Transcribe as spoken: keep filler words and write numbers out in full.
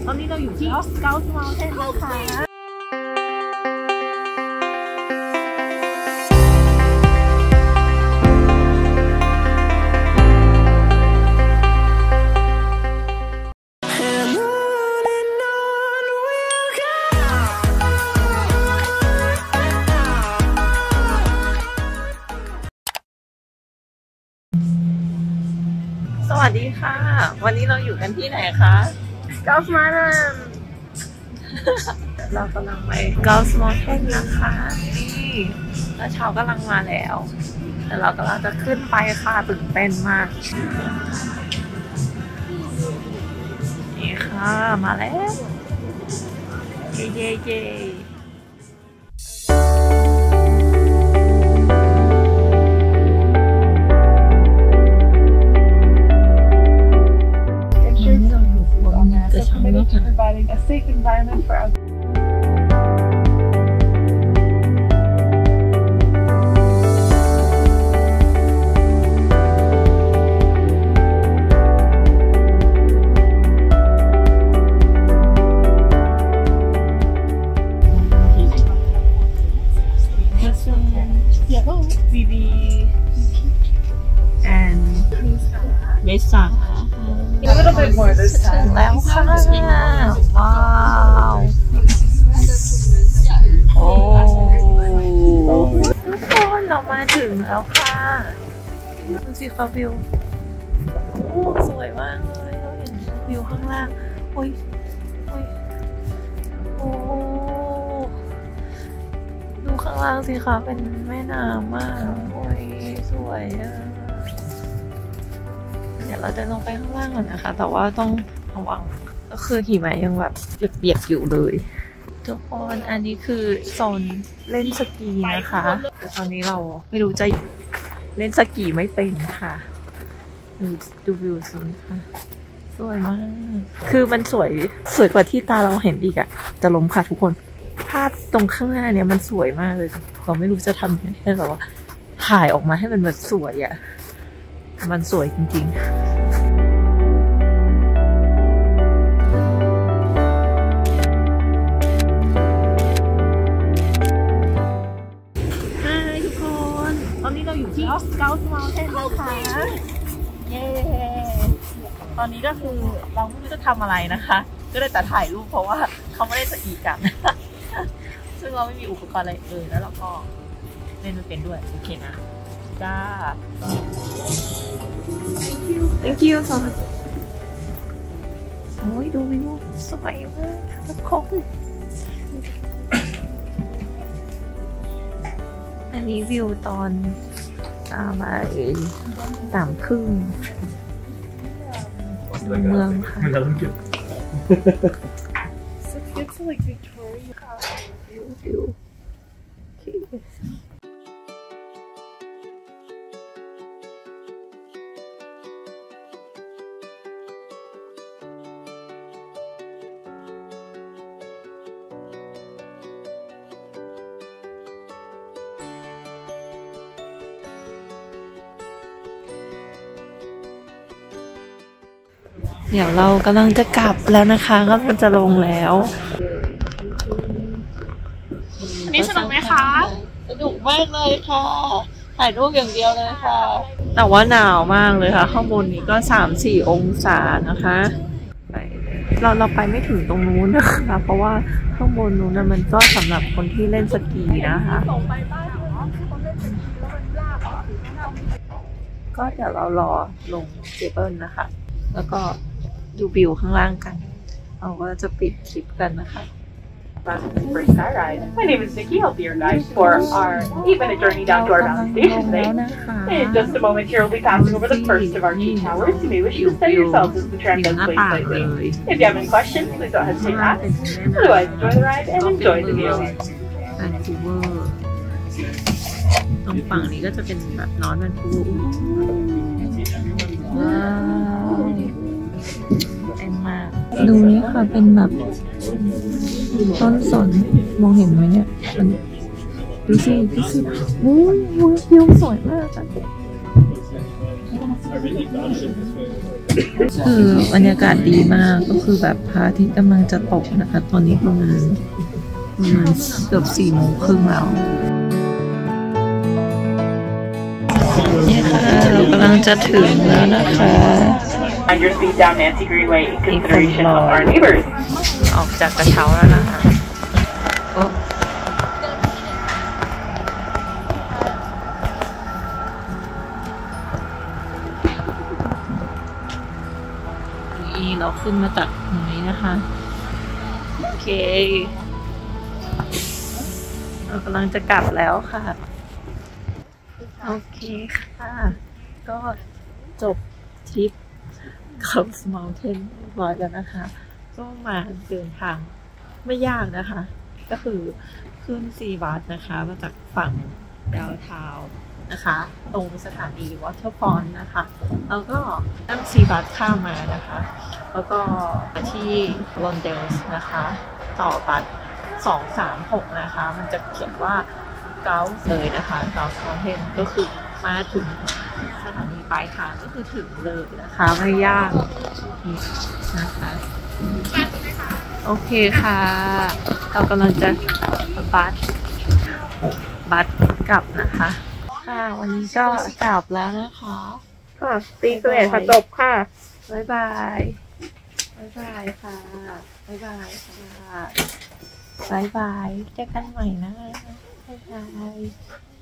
ตอนนี้เราอยู่ที่เกาส์เมาน์เทนนะคะสวัสดีค่ะวันนี้เราอยู่กันที่ไหนคะเกาส์มาร์นเรากำลังไปเกาส์มอเทนนะคะนี่แล้วเช้ากำลังมาแล้วแต่เรากำลังจะขึ้นไปค่ะตื่นเต้นมากนี่ค่ะมาแล้วเย่เย่เย่ committed to providing a safe environment for our Vivi and Mesa a little bit more this ถึง time. แล้วค่ะว้าวโอ้ทุกคนเรามาถึงแล้วค่ะดูสิค่ะวิวโอ้สวยมากเลยเราเห็นวิวข้างล่างโอ้ยโอ้ยโอ้ดูข้างล่างสิคะเป็นแม่น้ำมากโอ้ยสวยอ่ะเดี๋ยวเราจะลงไปข้างล่างก่อนนะคะแต่ว่าต้องระวังก็คือหิมะยังแบบเปียกๆอยู่เลยทุกคนอันนี้คือโซนเล่นสกีนะคะแต่ตอนนี้เราไม่รู้จะเล่นสกีไม่เป็นค่ะดูดูวิวสิค่ะสวยมากคือมันสวยสวยกว่าที่ตาเราเห็นอีกอะจะล้มค่ะทุกคนภาพตรงข้างหน้าเนี่ยมันสวยมากเลยเราไม่รู้จะทำยังไงให้แบบว่าถ่ายออกมาให้มันแบบสวยอะมันสวยจริงๆฮายทุกคนตอนนี้เราอยู่ที่เกาส์เมาน์เทนนะคะเย้ตอนนี้ก็คือเราไม่รู้จะทำอะไรนะคะก็เลยแต่ถ่ายรูปเพราะว่าเขาไม่ได้สกีกันซึ่งเราไม่มีอุปกรณ์อะไรเลยแล้วเราก็เล่นไม่เป็นด้วยโอเคนะจ้า thank you so much โอ้ยดูวิวสวยมากทุกคนอันนี้วิวตอนอ่ามาสามครึ่งเมืองค่ะ So it's like Victoria. View. Okay. เดี๋ยวเรากำลังจะกลับแล้วนะคะก็มันจะลงแล้วอันนี้สนุกไหมคะสนุกมากเลยค่ะถ่ายรูปอย่างเดียวเลยค่ะแต่ว่าหนาวมากเลยค่ะข้างบนนี้ก็สามสี่องศานะคะเราเราไปไม่ถึงตรงนู้นนะคะเพราะว่าข้างบนนู้นนะมันก็สำหรับคนที่เล่นสกีนะคะก็เดี๋ยวเรารอลงเคเบิลนะคะแล้วก็ดูวิวข้างล่างกันเราก็จะปิดคลิปกันนะคะ For Skyride. My name is Nikki. I'll be your guide for our eight minute journey down to our mountain station today. In just a moment here, we'll be passing over the first of our two towers. You may wish to study yourselves as the tram does sway slightly. If you have any questions, please don't hesitate to ask. Otherwise, enjoy the ride and enjoy the view. แวนคูเวอร์ตรงฝั่งนี้ก็จะเป็นแบบนอนแวนคูเวอร์ว้าวเป็นมากดูนี่ค่ะเป็นแบบต้นสนมองเห็นไหมเนี่ยดูสิดูสิโอ้ยวิวสวยมากอ่ะคือบรรยากาศดีมากก็คือแบบพระอาทิตย์กำลังจะตกนะคะตอนนี้ประมาณประมาณเกือบสี่โมงครึ่งแล้วนี่ค่ะเรากำลังจะถึงแล้วนะคะ On your speed down Nancy Greenway in consideration of our neighbors. ออกจากกระเช้าแล้วนะคะโอ้นี่เราขึ้นมาจากตรงนี้นะคะโอเคเรากำลังจะกลับแล้วค่ะโอเคค่ะก็จบทริปเขาสมาลเทนเรียบร้อยแล้วนะคะก็มาเดินทางไม่ยากนะคะก็คือขึ้นซีบัสนะคะมาจากฝั่งดาวทาวน์นะคะตรงสถานีวอเตอร์ฟอนนะคะแล้วก็นั่งซีบัสข้ามมานะคะแล้วก็มาที่ลอนเดลส์นะคะต่อบัสสองสามหกนะคะมันจะเขียนว่าเกาส์เลยนะคะเกาส์มาลเทนก็คือมาถึงสถานีปลายทางก็คือถึงเลยนะคะไม่ยากนะคะโอเคค่ะเรากำลังจะบัสบัสกลับนะคะค่ะวันนี้ก็กลับแล้วนะคะค่ะตีเสร็จค่ะจบค่ะบ๊ายบายบ๊ายบายค่ะบ๊ายบายค่ะบ๊ายบายเจอกันใหม่นะบ๊ายบาย